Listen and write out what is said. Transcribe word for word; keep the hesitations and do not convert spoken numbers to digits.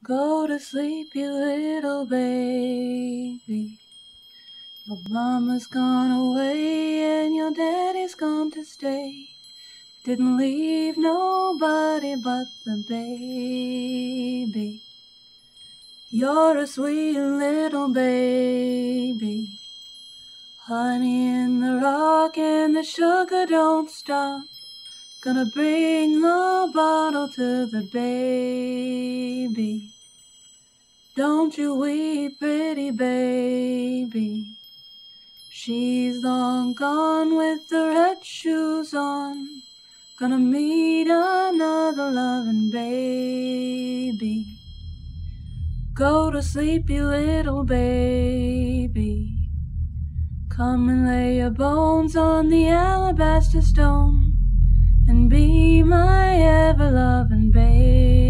Go to sleep, you little baby. Your mama's gone away and your daddy's gone to stay. Didn't leave nobody but the baby. You're a sweet little baby. Honey in the rock and the sugar don't stop. Gonna bring the bottle to the baby. Don't you weep, pretty baby. She's long gone with the red shoes on. Gonna meet another loving baby. Go to sleep, you little baby. Come and lay your bones on the alabaster stone and be my ever-loving baby.